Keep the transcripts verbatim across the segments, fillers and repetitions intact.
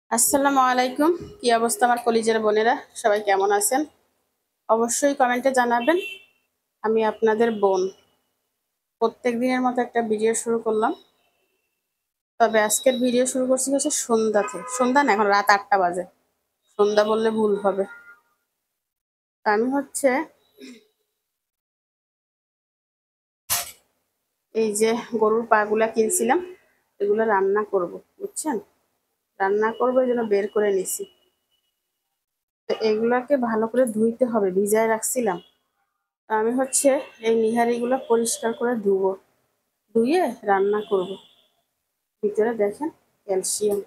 আসসালামু আলাইকুম। কি অবস্থা আমার কলিজার বোনেরা, সবাই কেমন আছেন? অবশ্যই কমেন্টে জানাবেন। আমি আপনাদের বোন প্রত্যেক দিনের মতো একটা ভিডিও শুরু করলাম। তবে আজকের ভিডিও শুরু করছি হচ্ছে সন্ধ্যাতে। সন্ধ্যা না, এখন রাত আটটা বাজে। সন্ধ্যা বললে ভুল হবে। তা আমি হচ্ছে এই যে গরুর পাগুলা কিনছিলাম, এগুলো রান্না করব, বুঝছেন? রান্না করবো এই জন্য বের করে নিছি। তো এগুলাকে ভালো করে ধুইতে হবে, ভিজায় রাখছিলাম। তা আমি হচ্ছে এই নিহারিগুলো পরিষ্কার করে ধুবো, ধুয়ে রান্না করব। ভিতরে দেখেন ক্যালসিয়াম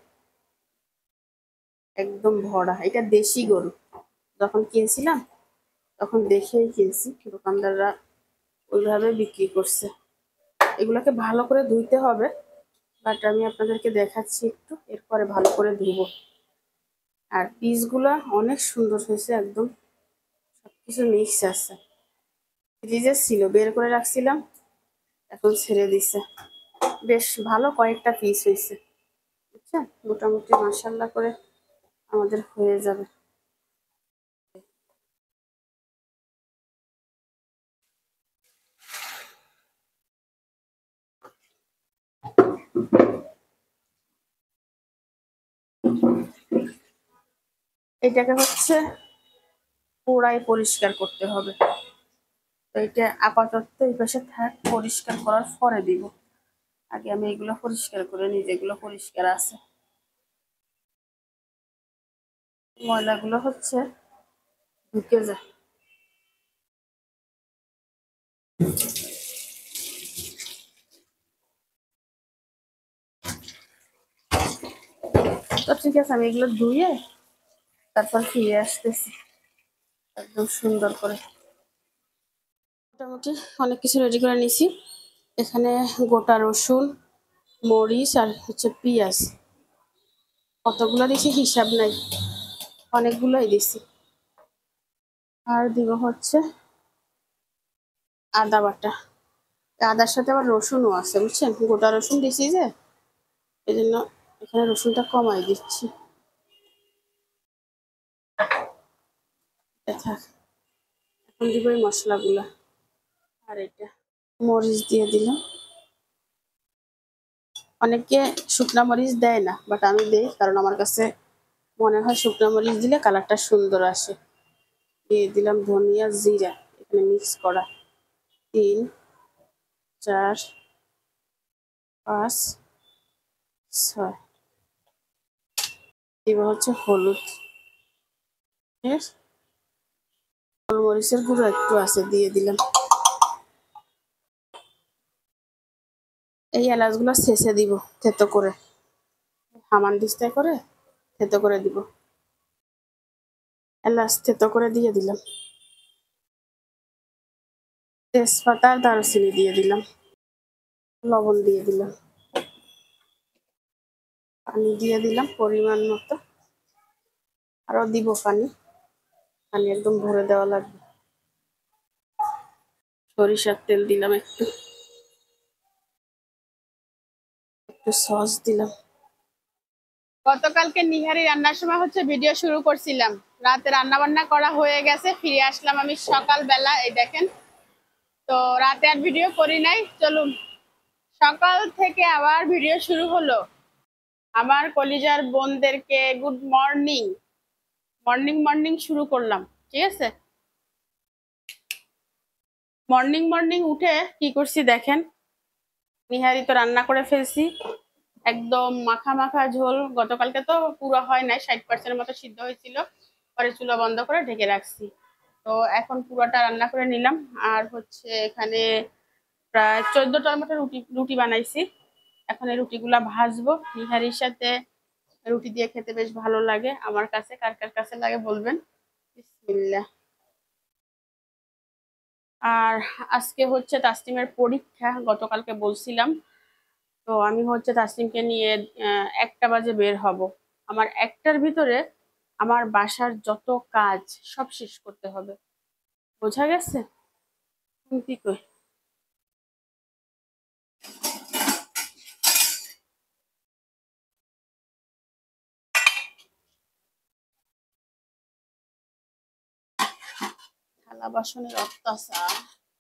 একদম ভরা। এটা দেশি গরু। যখন কিনছিলাম তখন দেখেই কিনছি, দোকানদাররা ওইভাবে বিক্রি করছে। এগুলোকে ভালো করে ধুইতে হবে, বাট আমি আপনাদেরকে দেখাচ্ছি একটু, এরপরে ভালো করে ধুবো। আর পিসগুলো অনেক সুন্দর হয়েছে, একদম সবকিছু মিক্স আছে। ফ্রিজে ছিল, বের করে রাখছিলাম, এখন ছেড়ে দিছে। বেশ ভালো কয়েকটা পিস হয়েছে, বুঝছেন? মোটামুটি মাশাআল্লাহ করে আমাদের হয়ে যাবে। এটাকে হচ্ছে পুরাই পরিষ্কার করতে হবে। তো এটা আপাতত এই পাশে থাক, পরিষ্কার করার পরে দিব। আগে আমি এগুলো পরিষ্কার করে নিই, যেগুলো পরিষ্কার আছে। ময়লাগুলো হচ্ছে ঢুকে যায়। তো ঠিক আছে, আমি এগুলো ধুয়ে তারপর ফিরে আসতেছি একদম সুন্দর করে। মোটামুটি অনেক কিছু রেডি করে নিছি। এখানে গোটা রসুন, মরিচ আর হচ্ছে পেঁয়াজ। কতগুলো দিছি হিসাব নাই, অনেকগুলোই দিছি। আর দিব হচ্ছে আদা বাটা। আদার সাথে আবার রসুনও আছে, বুঝছেন? গোটা রসুন দিছি যে, এই জন্য এখানে রসুনটা কমাই দিচ্ছি। থাক, এখন দিব এই মশলাগুলা। আর এটা মরিচ দিয়ে দিলাম। অনেকে শুকনা মরিচ দেয় না, বাট আমি দেই, কারণ আমার কাছে মনে হয় শুকনা মরিচ দিলে কালারটা সুন্দর আসে। দিয়ে দিলাম ধনিয়া, জিরা এখানে মিক্স করা। তিন, চার, পাঁচ, ছয়। এবার হচ্ছে হলুদ, ঠিক আছে? গোলমরিচের গুঁড়ো একটু আছে, দিয়ে দিলাম। এই এলাচগুলো শেষে দিব, থেতো করে হামান দিস্তায় করে থেতো করে দিব। এলাচ থেতো করে দিয়ে দিলাম। তেজপাতা আর দারুচিনি দিয়ে দিলাম। লবণ দিয়ে দিলাম। পানি দিয়ে দিলাম পরিমাণ মতো। আরো দিব পানি, পানি একদম ভরে দেওয়া লাগবে। সরিষার তেল দিলাম একটু, একটু সস দিলাম। গতকালকে নিহারি রান্নার সময় হচ্ছে ভিডিও শুরু করছিলাম, রাতে রান্না বান্না করা হয়ে গেছে, ফিরে আসলাম আমি সকালবেলা। এই দেখেন, তো রাতে আর ভিডিও করি নাই। চলুন সকাল থেকে আবার ভিডিও শুরু হলো। আমার কলিজার বোনদেরকে গুড মর্নিং। মর্নিং মর্নিং শুরু করলাম, ঠিক আছে? মর্নিং মর্নিং উঠে কি করছি দেখেন, নিহারি তো রান্না করে ফেলছি, একদম মাখা মাখা ঝোল। গতকালকে তো পুরো হয় নাই, ষাট পার্সেন্টের মতো সিদ্ধ হয়েছিল, পরে চুলা বন্ধ করে ঢেকে রাখছি। তো এখন পুরোটা রান্না করে নিলাম। আর হচ্ছে এখানে প্রায় চোদ্দটার মতো রুটি রুটি বানাইছি। এখন এই রুটিগুলা ভাজবো। নিহারির সাথে রুটি দিয়ে খেতে বেশ ভালো লাগে আমার কাছে, কার কার কাছে লাগে বলবেন। বিসমিল্লাহ। আর আজকে হচ্ছে তাসনিমের পরীক্ষা, গতকালকে বলছিলাম। তো আমি হচ্ছে তাসনিমকে নিয়ে একটা বাজে বের হব। আমার একটার ভিতরে আমার বাসার যত কাজ সব শেষ করতে হবে, বোঝা গেছে? কি কই, থালা বাসনের অত্যাচার।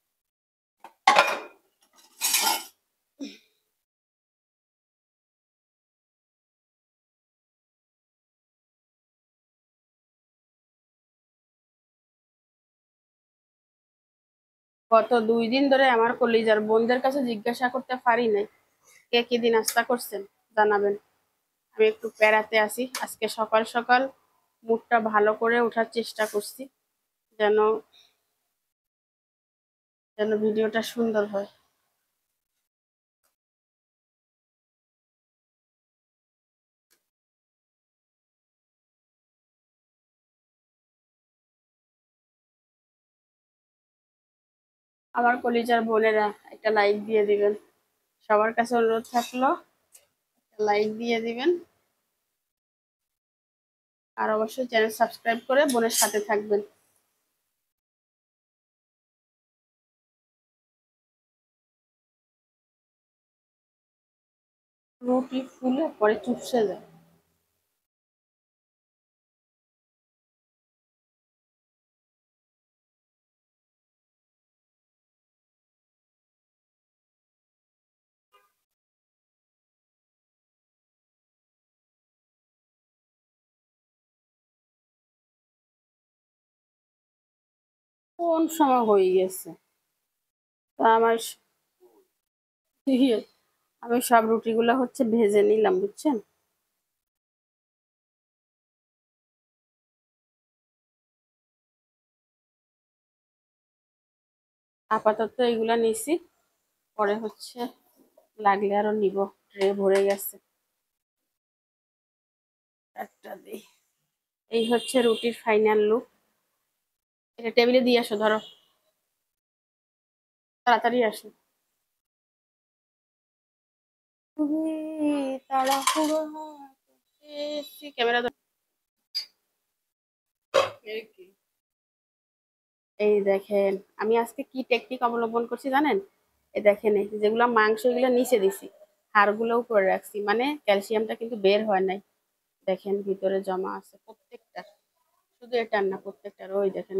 গত দুই দিন ধরে আমার কলিজার বোনদের কাছে জিজ্ঞাসা করতে পারি নাই কে কি দিন নাস্তা করছেন, জানাবেন। আমি একটু প্যারাতে আছি আজকে। সকাল সকাল মুডটা ভালো করে ওঠার চেষ্টা করছি, যেন যেন ভিডিওটা সুন্দর হয়। আমার কলিজার বোনেরা একটা লাইক দিয়ে দিবেন, সবার কাছে অনুরোধ থাকলো লাইক দিয়ে দিবেন। আর অবশ্যই চ্যানেল সাবস্ক্রাইব করে বোনের সাথে থাকবেন। রুটি ফুলে পরে চুপসে যায়। কোন সময় হয়ে গেছে তা আমার আমি সব রুটিগুলো হচ্ছে ভেজে নিলাম, বুঝছেন। আপাতত এগুলা নিছি, পরে হচ্ছে লাগলে আরো নিব। ট্রে ভরে গেছে। একটা দিই। এই হচ্ছে রুটির ফাইনাল লুক। এটা টেবিলে দিয়ে আসো, ধরো তাড়াতাড়ি আসো। তাড়াহুড়ো ক্যামেরা। এই দেখেন আমি আজকে কি টেকনিক অবলম্বন করছি জানেন। এই দেখেন এই যেগুলো মাংস, এগুলো নিচে দিছি, হাড়গুলো উপরে রাখছি, মানে ক্যালসিয়ামটা কিন্তু বের হয় নাই। দেখেন ভিতরে জমা আছে প্রত্যেকটা, শুধু এটার না প্রত্যেকটার। ওই দেখেন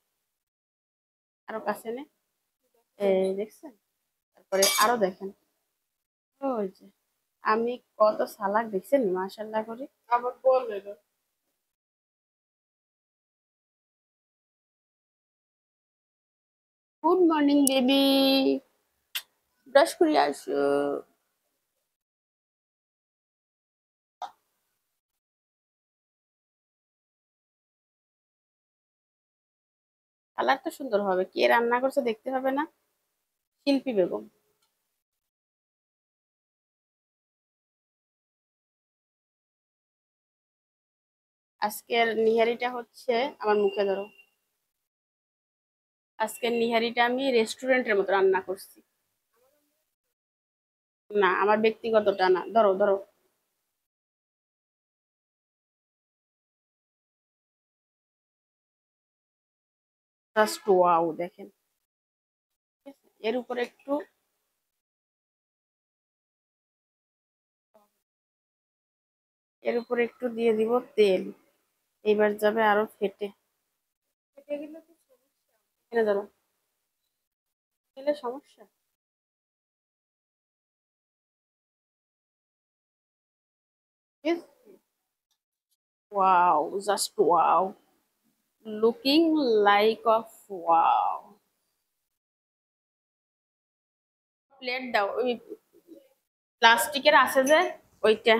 আরো কাছে নে, এই দেখছেন। তারপরে আরো দেখেন, ওই যে আমি কত সালাক দেখছেন মাশাআল্লাহ করে। আবার বলবে গুড মর্নিং বেবি, ব্রাশ করে আসো। কালার তো সুন্দর হবে, কে রান্না করছে দেখতে হবে না? শিল্পী বেগম। আজকের নিহারিটা হচ্ছে আমার মুখে ধরো, আজকের নিহারিটা আমি রেস্টুরেন্টের মতো রান্না করছি। না আমার ব্যক্তিগতটা না, ধরো ধরো। জাস্ট ওয়াও দেখেন। এর উপরে একটু এর উপরে একটু দিয়ে দিব তেল, এইবার যাবে আরো ফেটে। ফেটে গেলে তো সমস্যা, এনে ধরো, খেলে সমস্যা। Wow, just wow, looking like of wow. Plate দাও, ওই প্লাস্টিকের আছে যে ওইটা।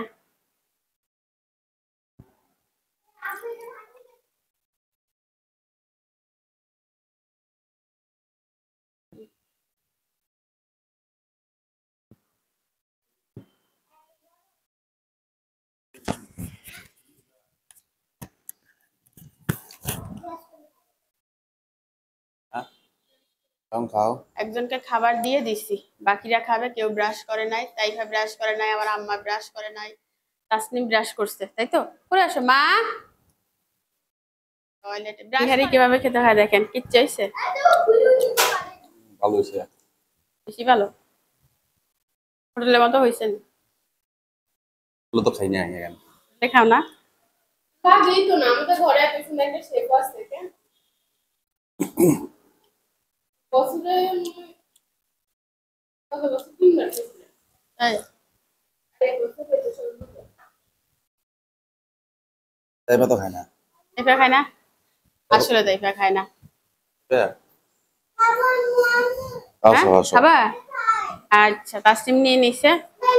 খাও। একজনকে খাবার দিয়ে দিছি, বাকিরা খাবে। কেউ ব্রাশ করে নাই, তাইফা ব্রাশ করে নাই, আমার আম্মা ব্রাশ করে নাই, তাসনিম ব্রাশ করছে, তাই তো করে আসো মা। টয়লেটে বিহারি কিভাবে খেতে হয় দেখেন, কি চাইছে। ভালো হয়েছে, বেশি ভালো, হোটেলের মতো হয়েছে। তো খাই না এখানে, খাও না। কাজই তো না, আমাদের ঘরে এত সুন্দর একটা শেফ আছে। তাইফা তো খায় না। তাইফা খায় না, আসলে তাইফা খায় না। খাবা? আচ্ছা, তাসনিম নিয়ে নিছে।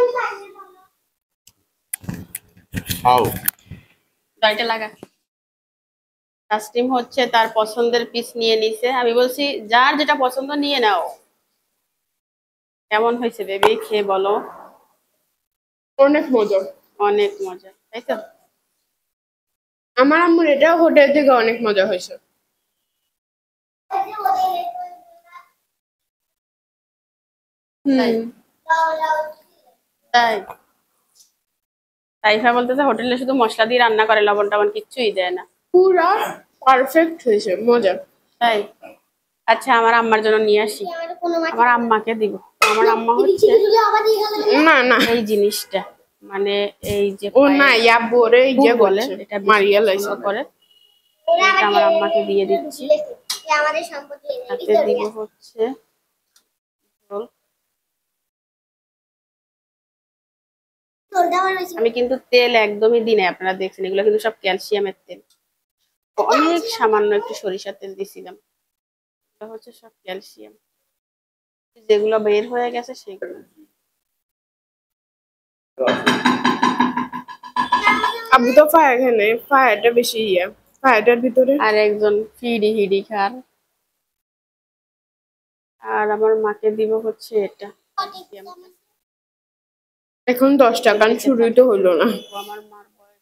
খাও। গাড়িটা লাগা। তাসনিম হচ্ছে তার পছন্দের পিস নিয়ে নিছে। আমি বলছি যার যেটা পছন্দ নিয়ে নাও। কেমন হয়েছে বেবি, খেয়ে বলো। অনেক মজা, অনেক মজা, তাই তো? আমার আম্মুর এটাও হোটেল থেকে অনেক মজা হয়েছে। তাই তাই তাইফা বলতেছে হোটেলে শুধু মশলা দিয়ে রান্না করে, লবণ টবণ কিচ্ছুই দেয় না। পুরা পারফেক্ট হয়েছে, মজা। তাই আচ্ছা, আমার আম্মার জন্য নিয়ে আসি, আমার আম্মাকে দিব। আমার আম্মা হচ্ছে না না এই জিনিসটা, মানে এই যে ও না ইয়াব্বু ওরে ইয়ে বলে বলে এটা মারিয়া লাইছে করে, এটা আমার আম্মাকে দিয়ে দিচ্ছি। হাতে দিব হচ্ছে আমি কিন্তু তেল একদমই দিই না, আপনারা দেখছেন এগুলো কিন্তু সব ক্যালসিয়ামের তেল। অনেক সামান্য একটু সরিষার তেল দিছিলাম, এটা হচ্ছে সব ক্যালসিয়াম, যেগুলো বের হয়ে গেছে সেগুলো। আব্বু তো ফায়ার এখানে ফায়ারটা বেশি ইয়া, ফায়ারটার ভিতরে আর একজন ফিডি হিডি খান। আর আমার মাকে দিব হচ্ছে এটা। এখন দশ টাকা শুরুই তো হলো না। আমার মার বয়স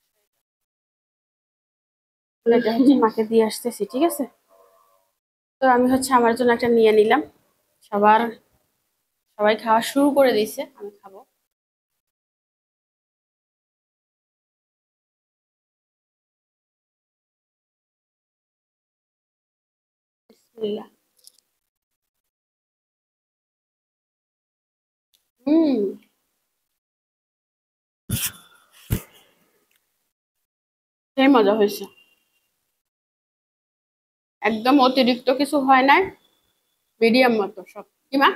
এটা হচ্ছে মাকে দিয়ে আসতেছি, ঠিক আছে? তো আমি হচ্ছে আমার জন্য একটা নিয়ে নিলাম। সবার সবাই খাওয়া শুরু করে দিয়েছে, আমি খাবো। বিসমিল্লাহ। হুম, সেই মজা হয়েছে, একদম অতিরিক্ত কিছু হয় না, মিডিয়াম মতো সব। কি মা?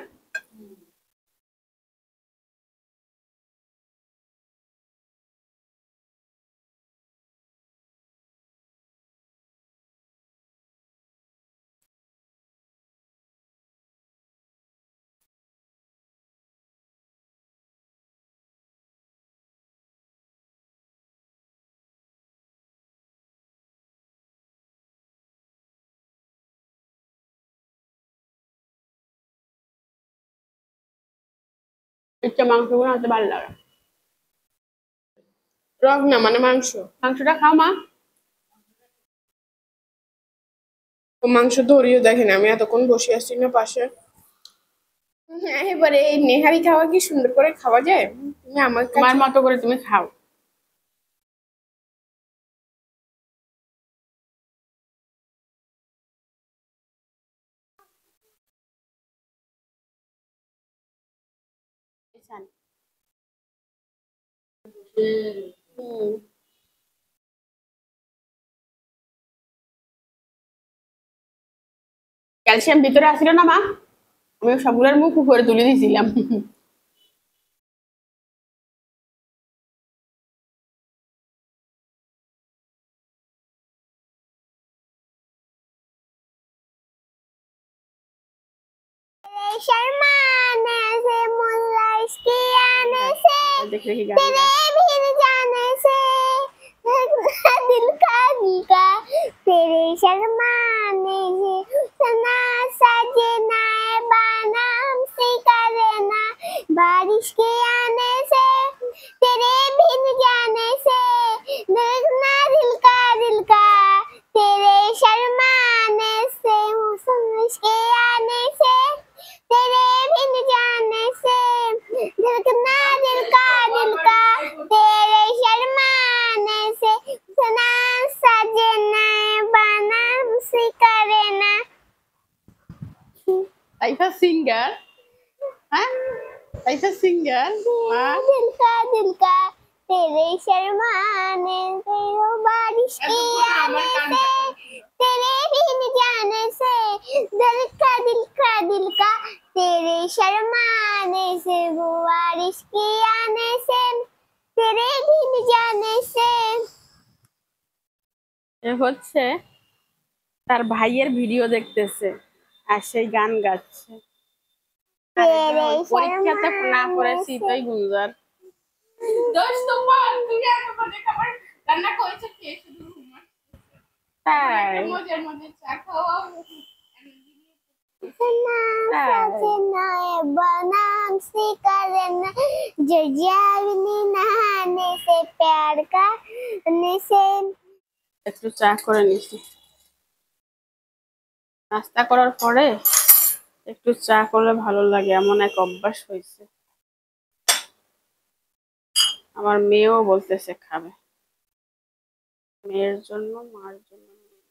ইচ্ছা মাংসগুলো হাতে ভালো লাগে। রক না মানে মাংস, মাংসটা খাও মা। ও মাংস ধরিয়ে দেখেন, আমি এতক্ষণ বসে আছি না পাশে। হ্যাঁ, এবারে এই নেহারি খাওয়া কি সুন্দর করে খাওয়া যায়? তুমি আমার তোমার কাছে মতো করে তুমি খাও। হুম, ক্যালসিয়াম ভিতরে আসছিল না মা, আমি সবগুলোর মুখ উপরে তুলে দিয়েছিলাম। शर्मा आने से मुल्ला इसकी आने से तेरे भीर जाने से दिल का दिल का तेरे शर्माने से सना सजना बाना हमसे करना बारिश के आने से तेरे भीर जाने से देखना दिल का दिल का तेरे शर्माने से मौसम के आने से तेरे बिन जाने से धड़कना दिल का दिल का तेरे शर्माने से सुना सजना बना मुझसे करे ना। তাইফা সিঙ্গার, হ্যাঁ তাইফা সিঙ্গার। दिल का दिल का तेरे शर्माने से हो बारिश की आने से तेरे बिन जाने से धड़का दिल का दिल का तेरे शर्माने से वो बारिश के आने से तेरे भीग जाने से। এ হচ্ছে তার ভাইয়ের ভিডিও দেখতেছে আর সেই গান গাচ্ছে। আর এটা ওই পরীক্ষাতে না পড়েছি তাই গুঞ্জার। দোষ তোমার, তুমি একেবারে খাবার রান্না করেছো খেয়ে শুধু ঘুমাচ্ছ। তাই মজার মজার চা খাওয়া। सना सजना बनाम से करना जो जावनी नहाने से प्यार का से। একটু চা করে নিছি। নাস্তা করার পরে একটু চা করলে ভালো লাগে, এমন এক অভ্যাস হয়েছে। আমার মেয়েও বলতেছে খাবে, মেয়ের জন্য মার জন্য।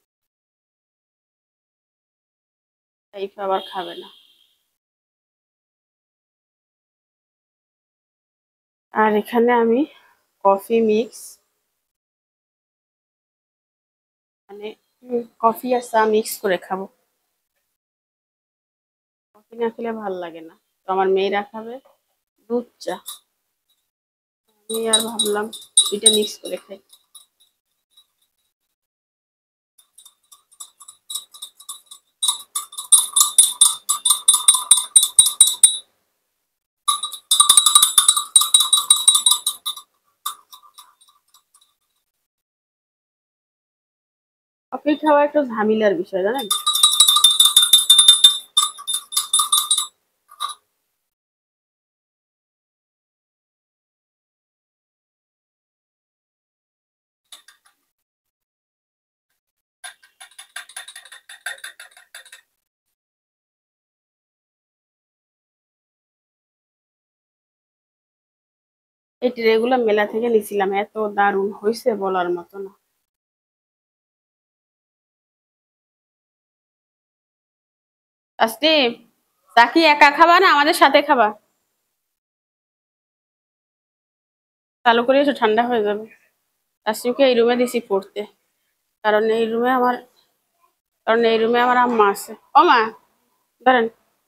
সাইফ আবার খাবে না। আর এখানে আমি কফি মিক্স মানে কফি আর চা মিক্স করে খাবো। কফি না খেলে ভাল লাগে না, তো আমার মেয়েরা খাবে দুধ চা। আমি আর ভাবলাম দুইটা মিক্স করে খাই। কফি খাওয়া একটু ঝামেলার বিষয় জানেন। এই ট্রেগুলো মেলা থেকে নিছিলাম, এত দারুণ হয়েছে বলার মতো না। তাসনিম, চা কি একা খাবা না আমাদের সাথে খাবা? চালু করে এসো, ঠান্ডা হয়ে যাবে। তাসনিমকে এই রুমে দিছি পড়তে, কারণ এই রুমে আমার কারণ এই রুমে আমার আম্মা আছে। ও মা ধরেন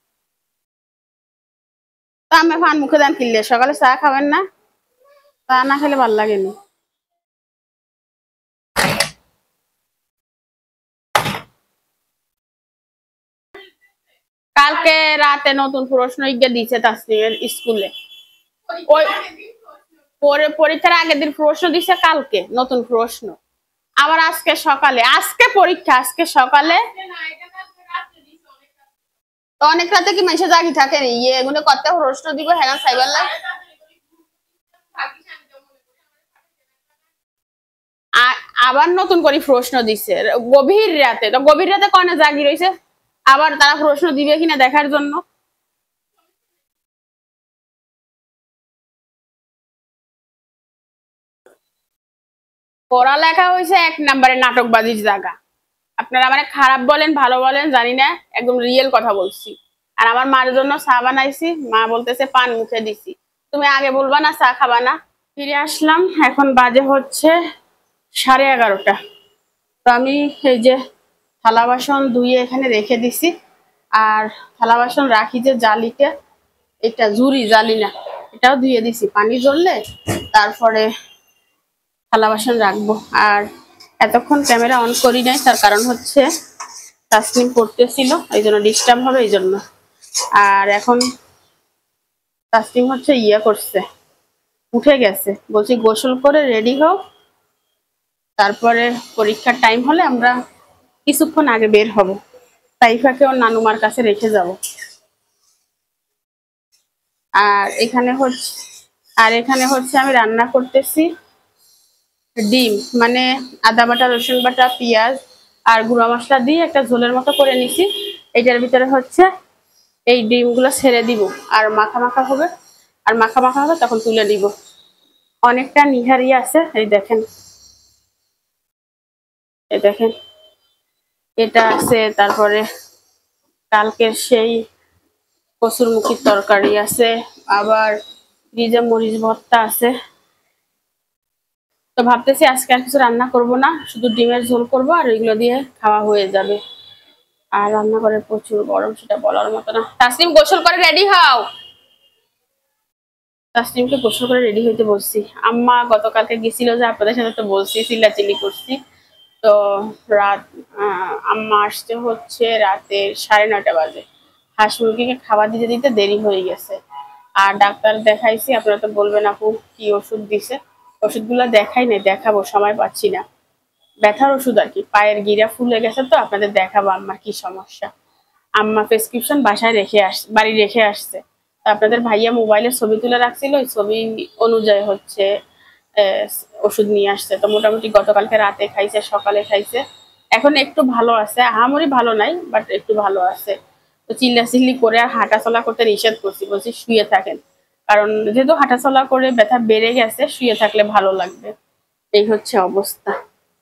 তা, আমি ফান মুখে দেন কিনলে সকালে চা খাবেন না? চা না খেলে ভাল লাগেনি। কালকে রাতে নতুন প্রশ্ন ইজ্ঞা দিছে তাসনিমের স্কুলে। ওই পরে পরীক্ষার আগের দিন প্রশ্ন দিছে, কালকে নতুন প্রশ্ন। আবার আজকে সকালে, আজকে পরীক্ষা আজকে সকালে। তো অনেক রাতে কি মানুষের জাগি থাকে নি? ইয়ে এগুলো কত প্রশ্ন দিব হ্যাঁ সাইবার লাগ। আবার নতুন করে প্রশ্ন দিছে গভীর রাতে। তো গভীর রাতে কনে জাগি রয়েছে, আবার তারা প্রশ্ন দিবে কিনা দেখার জন্য। পড়ালেখা হয়েছে এক নম্বরে নাটকবাজির জায়গা। আপনারা মানে খারাপ বলেন ভালো বলেন জানি না, একদম রিয়েল কথা বলছি। আর আমার মার জন্য চা বানাইছি, মা বলতেছে পান মুখে দিছি, তুমি আগে বলবা না চা খাবা না। ফিরে আসলাম, এখন বাজে হচ্ছে সাড়ে এগারোটা। তো আমি এই যে থালা বাসন ধুয়ে এখানে রেখে দিছি। আর থালা বাসন রাখি যে জালিতে, এটা ঝুড়ি জালি না, এটাও ধুয়ে দিছি। পানি জ্বললে তারপরে থালা বাসন রাখবো। আর এতক্ষণ ক্যামেরা অন করি নাই, তার কারণ হচ্ছে তাসনিম পড়তেছিল, এই জন্য ডিস্টার্ব হবে এই জন্য। আর এখন তাসনিম হচ্ছে ইয়া করছে, উঠে গেছে। বলছি গোসল করে রেডি হোক, তারপরে পরীক্ষার টাইম হলে আমরা কিছুক্ষণ আগে বের হব। সাইফাকে ওর নানুমার কাছে রেখে যাব। আর এখানে হচ্ছে আর এখানে হচ্ছে আমি রান্না করতেছি ডিম, মানে আদা বাটা রসুন বাটা পেঁয়াজ আর গুঁড়া মশলা দিয়ে একটা ঝোলের মতো করে নিছি। এটার ভিতরে হচ্ছে এই ডিমগুলো ছেড়ে দিব, আর মাখা মাখা হবে। আর মাখা মাখা হবে তখন তুলে দিব। অনেকটা নিহারি আছে, এই দেখেন এই দেখেন এটা আছে। তারপরে কালকের সেই কসুরমুখির তরকারি আছে, আবার ফ্রিজে মরিচ ভর্তা আছে। তো ভাবতেছি আজকে আর কিছু রান্না করব না, শুধু ডিমের ঝোল করব আর এগুলো দিয়ে খাওয়া হয়ে যাবে। আর রান্নাঘরে প্রচুর গরম, সেটা বলার মতো না। তাসনিম গোসল করে রেডি হও। তাসনিমকে গোসল করে রেডি হইতে বলছি। আম্মা গতকালকে গেছিল যে আপনাদের সাথে তো বলছি, চিল্লাচিল্লি করছি। তো রাত আম্মা আসতে হচ্ছে রাতের সাড়ে নয়টা বাজে। হাঁস মুরগিকে খাবার দিতে দিতে দেরি হয়ে গেছে। আর ডাক্তার দেখাইছি, আপনারা তো বলবেন আপু কি ওষুধ দিছে। ওষুধগুলো দেখাই নাই, দেখাবো, সময় পাচ্ছি না। ব্যথার ওষুধ আর কি, পায়ের গিরা ফুলে গেছে, তো আপনাদের দেখাবো আম্মার কি সমস্যা। আম্মা প্রেসক্রিপশন বাসায় রেখে আস বাড়ি রেখে আসছে। আপনাদের ভাইয়া মোবাইলে ছবি তুলে রাখছিল, ওই ছবি অনুযায়ী হচ্ছে ওষুধ নিয়ে আসছে। তো মোটামুটি গতকালকে রাতে খাইছে, সকালে খাইছে, এখন একটু ভালো আছে। আহামরি ভালো নাই, বাট একটু ভালো আছে। তো চিল্লা চিল্লি করে আর হাঁটাচলা করতে নিষেধ করছি, বলছি শুয়ে থাকেন, কারণ যেহেতু হাঁটাচলা করে ব্যথা বেড়ে গেছে, শুয়ে থাকলে ভালো লাগবে। এই হচ্ছে অবস্থা।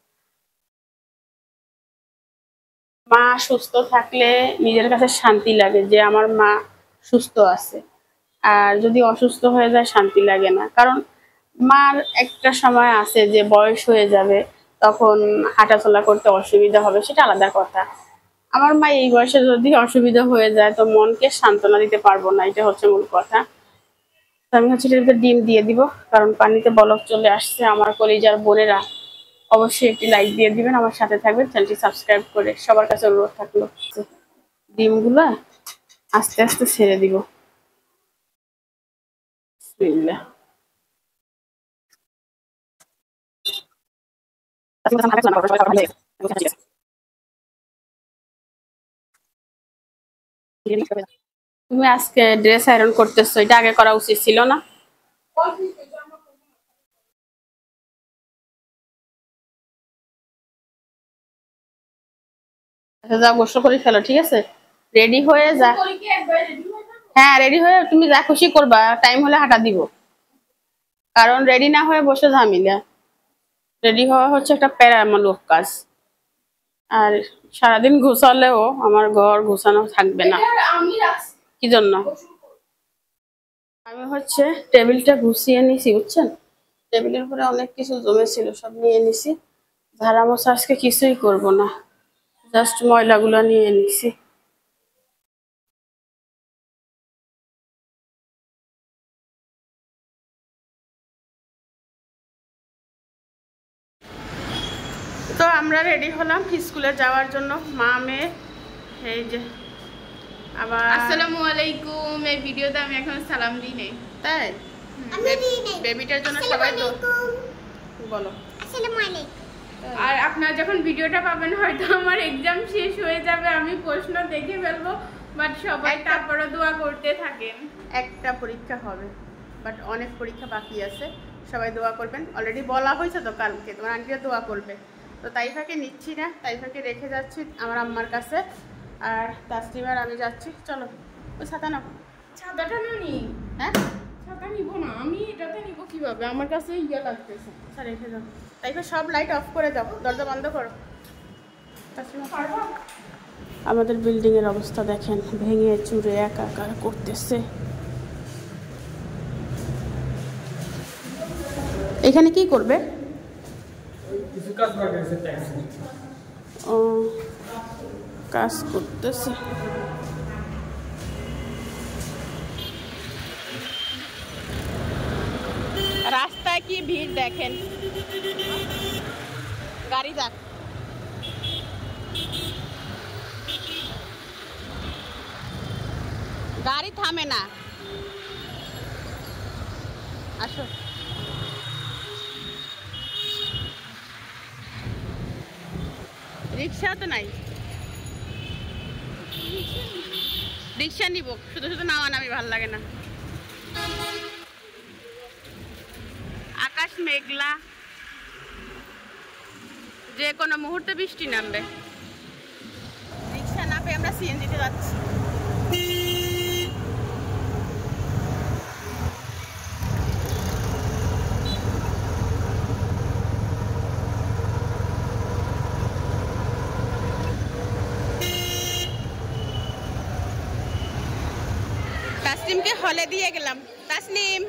মা সুস্থ থাকলে নিজের কাছে শান্তি লাগে যে আমার মা সুস্থ আছে, আর যদি অসুস্থ হয়ে যায় শান্তি লাগে না। কারণ মার একটা সময় আছে যে বয়স হয়ে যাবে, তখন হাঁটাচলা করতে অসুবিধা হবে, সেটা আলাদা কথা। আমার মা এই বয়সে যদি অসুবিধা হয়ে যায় তো মনকে সান্ত্বনা দিতে পারবো না, এটা হচ্ছে মূল কথা। তো আমি হচ্ছে এটাতে ডিম দিয়ে দিব, কারণ পানিতে বলক চলে আসছে। আমার কলিজার বোনেরা অবশ্যই একটি লাইক দিয়ে দিবেন, আমার সাথে থাকবেন, চ্যানেলটি সাবস্ক্রাইব করে। সবার কাছে অনুরোধ থাকলো, ডিমগুলা আস্তে আস্তে ছেড়ে দিব। বিসমিল্লাহ। তুমি আজকে ড্রেস আয়রন করতেছো, এটা আগে করা উচিত ছিল না? যা গোসল করে ফেলো, ঠিক আছে? রেডি হয়ে যা। হ্যাঁ রেডি হয়ে তুমি যা খুশি করবা, টাইম হলে হাঁটা দিব। কারণ রেডি না হয়ে বসে ঝামেলা। রেডি হওয়া হচ্ছে একটা প্যারামূলক কাজ। আর সারাদিন ঘুষালেও আমার ঘর ঘুষানো থাকবে না। কি জন্য? আমি হচ্ছে টেবিলটা গুছিয়ে নিছি, বুঝছেন? টেবিলের উপরে অনেক কিছু জমেছিল, সব নিয়ে নিছি। ঝাড়া মোছা আজকে কিছুই করব না, জাস্ট ময়লাগুলো নিয়ে নিছি। তো আমরা রেডি হলাম স্কুলে যাওয়ার জন্য, মা মেয়ে। এই যে আবার আসসালামু আলাইকুম। এই ভিডিওতে আমি এখন সালাম দিই নেই, তাই বেবিটার জন্য সবাই তো বলো আসসালামু আলাইকুম। আর আপনারা যখন ভিডিওটা পাবেন হয়তো আমার এক্সাম শেষ হয়ে যাবে, আমি প্রশ্ন দেখে ফেলবো, বাট সবাই তারপরে দোয়া করতে থাকেন। একটা পরীক্ষা হবে, বাট অনেক পরীক্ষা বাকি আছে, সবাই দোয়া করবেন। অলরেডি বলা হয়েছে তো কালকে, তোমার আন্টিরা দোয়া করবে। তো তাইফাকে নিচ্ছি না, তাইফাকে রেখে যাচ্ছি আমার আম্মার কাছে। আর তাসলিমার আমি যাচ্ছি। চলো ওই ছাতা নাও। ছাতাটা না নি, হ্যাঁ ছাতা নিব না আমি, এটাতে নিব কিভাবে? আমার কাছে ইয়ে লাগতেছে। আচ্ছা রেখে যাও। তাইফা সব লাইট অফ করে দাও, দরজা বন্ধ করো। পারবা? আমাদের বিল্ডিং এর অবস্থা দেখেন, ভেঙে চুরে একাকার করতেছে। এখানে কি করবে? ও কাজ করতেছে। রাস্তায় কি ভিড় দেখেন, গাড়ি যাক। গাড়ি থামে না। আসো রিক্সা তো নাই, রিক্সা নিব, শুধু শুধু নামা নামি ভাল লাগে না। আকাশ মেঘলা, যে কোনো মুহূর্তে বৃষ্টি নামবে। রিক্সা না পেয়ে আমরা সিএনজিতে যাচ্ছি। তাসলিমকে হলে দিয়ে গেলাম। তাসলিম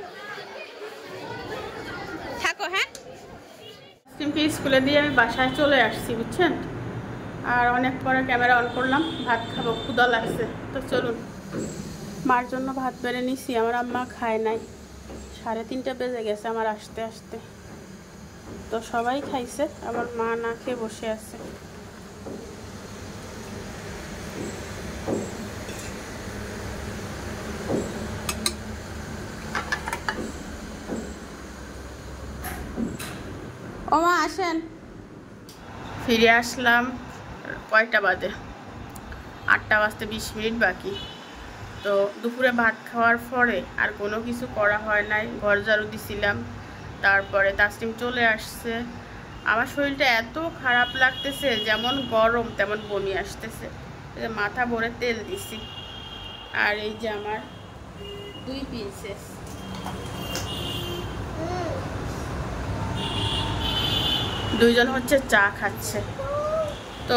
থাকো, হ্যাঁ। তাসলিমকে স্কুলে দিয়ে আমি বাসায় চলে আসছি, বুঝছেন? আর অনেক পরে ক্যামেরা অন করলাম, ভাত খাবো, ক্ষুধা লাগছে। তো চলুন, মার জন্য ভাত বেড়ে নিছি, আমার আম্মা খায় নাই, সাড়ে তিনটা বেজে গেছে আমার আসতে আসতে। তো সবাই খাইছে, আমার মা না খেয়ে বসে আছে। ও মা আসেন। ফিরে আসলাম, কয়টা বাজে? আটটা বাজতে বিশ মিনিট বাকি। তো দুপুরে ভাত খাওয়ার পরে আর কোনো কিছু করা হয় নাই, ঘর ঝাড়ু দিছিলাম। তারপরে তাসনিম চলে আসছে। আমার শরীরটা এত খারাপ লাগতেছে, যেমন গরম তেমন বমি আসতেছে। মাথা ভরে তেল দিছি। আর এই যে আমার দুই প্রিন্সেস, দুইজন হচ্ছে চা খাচ্ছে। তো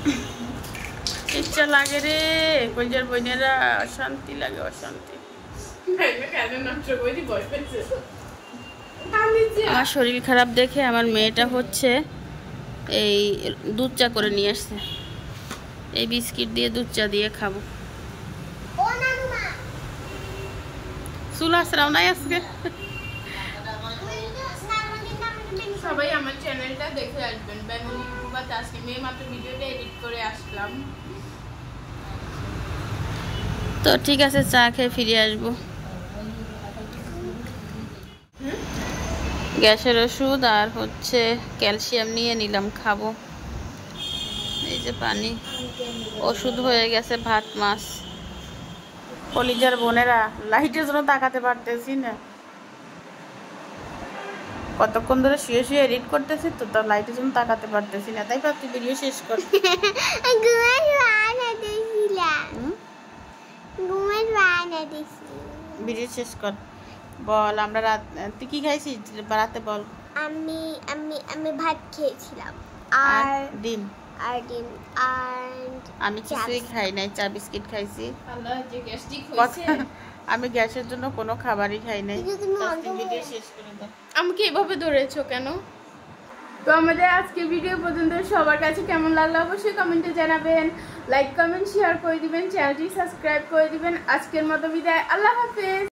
ইচ্ছা লাগে রে কইজার বোনেরা, অশান্তি লাগে, অশান্তি। আমার শরীর খারাপ দেখে আমার মেয়েটা হচ্ছে এই দুধ চা করে নিয়ে আসছে। এই বিস্কিট দিয়ে দুধ চা দিয়ে খাবো। চুল আসরাও নাই আজকে। সবাই আমার চ্যানেলটা দেখে আসবেন, বেঙ্গলি ইউটিউবার তাসনিম। এই মাত্র ভিডিওটা এডিট করে আসলাম। তো ঠিক আছে, চা খেয়ে ফিরে আসবো। গ্যাসের ওষুধ আর হচ্ছে ক্যালসিয়াম নিয়ে নিলাম, খাবো। এই যে পানি, ওষুধ হয়ে গেছে, ভাত মাছ। কলিজার বোনেরা, লাইটের জন্য তাকাতে পারতেছি না, কতক্ষণ ধরে শুয়ে শুয়ে এডিট করতেছি, তো তার লাইটের জন্য তাকাতে পারতেছি না। তাই ভাবছি ভিডিও শেষ কর। ভিডিও শেষ কর, বল। আমরা রাত, তুই কি খাইছিস রাতে বল? আমি আমি আমি ভাত খেয়েছিলাম আর আর ডিম। আর ডিম আর আমি কিছুই খাই নাই, চা বিস্কিট খাইছি। আল্লাহ, যে গ্যাস্ট্রিক হয়েছে। আমি গ্যাসের জন্য কোনো খাবারই খাই নাই। তুমি ভিডিও শেষ করে দাও। আমাকে এভাবে ধরেছো কেন? তো আমাদের আজকে ভিডিও পর্যন্ত। সবার কাছে কেমন লাগলো অবশ্যই কমেন্টে জানাবেন। লাইক কমেন্ট শেয়ার করে দিবেন, চ্যানেলটি সাবস্ক্রাইব করে দিবেন। আজকের মতো বিদায়, আল্লাহ হাফেজ।